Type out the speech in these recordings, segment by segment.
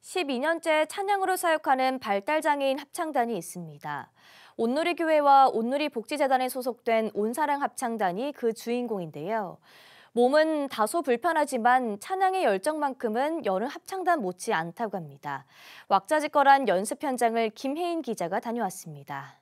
12년째 찬양으로 사역하는 발달장애인 합창단이 있습니다. 온누리교회와 온누리복지재단에 소속된 온사랑 합창단이 그 주인공인데요. 몸은 다소 불편하지만 찬양의 열정만큼은 여느 합창단 못지 않다고 합니다. 왁자지껄한 연습 현장을 김혜인 기자가 다녀왔습니다.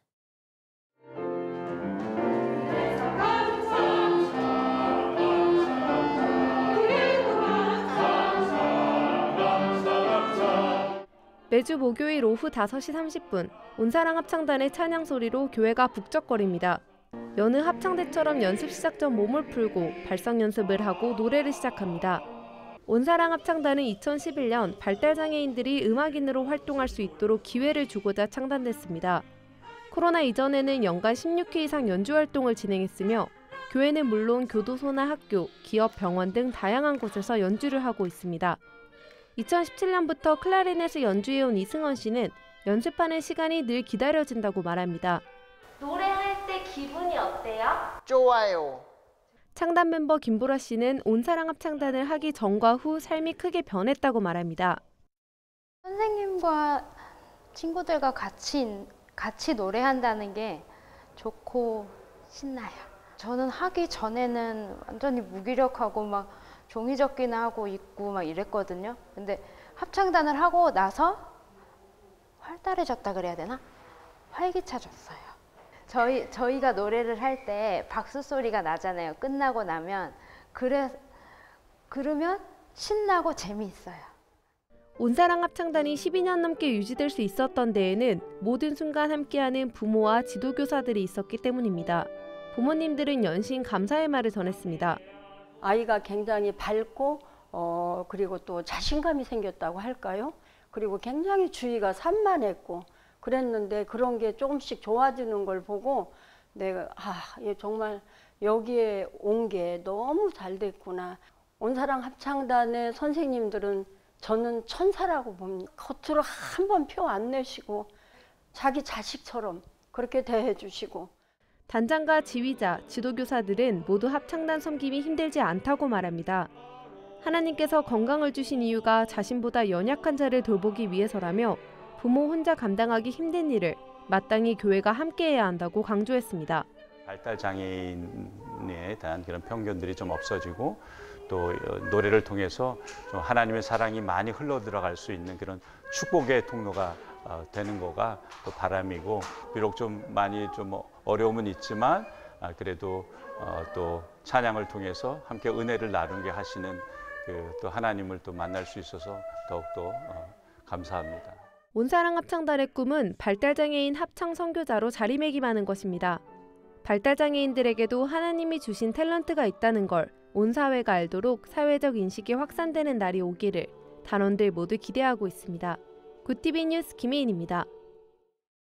매주 목요일 오후 5시 30분, 온사랑 합창단의 찬양 소리로 교회가 북적거립니다. 여느 합창대처럼 연습 시작 전 몸을 풀고 발성 연습을 하고 노래를 시작합니다. 온사랑 합창단은 2011년 발달장애인들이 음악인으로 활동할 수 있도록 기회를 주고자 창단됐습니다. 코로나 이전에는 연간 16회 이상 연주 활동을 진행했으며 교회는 물론 교도소나 학교, 기업, 병원 등 다양한 곳에서 연주를 하고 있습니다. 2017년부터 클라리넷을 연주해온 이승원 씨는 연습하는 시간이 늘 기다려진다고 말합니다. 노래할 때 기분이 어때요? 좋아요. 창단 멤버 김보라 씨는 온사랑 합창단을 하기 전과 후 삶이 크게 변했다고 말합니다. 선생님과 친구들과 같이 노래한다는 게 좋고 신나요. 저는 하기 전에는 완전히 무기력하고 막 종이접기나 하고 있고 막 이랬거든요. 근데 합창단을 하고 나서 활달해졌다 그래야 되나? 활기차졌어요. 저희가 노래를 할 때 박수 소리가 나잖아요. 끝나고 나면. 그러면 신나고 재미있어요. 온사랑 합창단이 12년 넘게 유지될 수 있었던 데에는 모든 순간 함께하는 부모와 지도교사들이 있었기 때문입니다. 부모님들은 연신 감사의 말을 전했습니다. 아이가 굉장히 밝고 그리고 또 자신감이 생겼다고 할까요? 그리고 굉장히 주위가 산만했고 그랬는데 그런 게 조금씩 좋아지는 걸 보고 내가 정말 여기에 온 게 너무 잘 됐구나. 온사랑 합창단의 선생님들은 저는 천사라고 봅니다. 겉으로 한 번 표 안 내시고 자기 자식처럼 그렇게 대해 주시고. 단장과 지휘자, 지도교사들은 모두 합창단 섬김이 힘들지 않다고 말합니다. 하나님께서 건강을 주신 이유가 자신보다 연약한 자를 돌보기 위해서라며 부모 혼자 감당하기 힘든 일을 마땅히 교회가 함께해야 한다고 강조했습니다. 발달장애인에 대한 그런 편견들이 좀 없어지고 또 노래를 통해서 좀 하나님의 사랑이 많이 흘러들어갈 수 있는 그런 축복의 통로가 되는 거가 또 바람이고, 비록 좀 많이 좀 어려움은 있지만 그래도 또 찬양을 통해서 함께 은혜를 나누게 하시는 또 하나님을 또 만날 수 있어서 더욱더 감사합니다. 온사랑 합창단의 꿈은 발달장애인 합창 선교자로 자리매김하는 것입니다. 발달장애인들에게도 하나님이 주신 탤런트가 있다는 걸 온 사회가 알도록 사회적 인식이 확산되는 날이 오기를 단원들 모두 기대하고 있습니다. 굿TV 뉴스 김혜인입니다.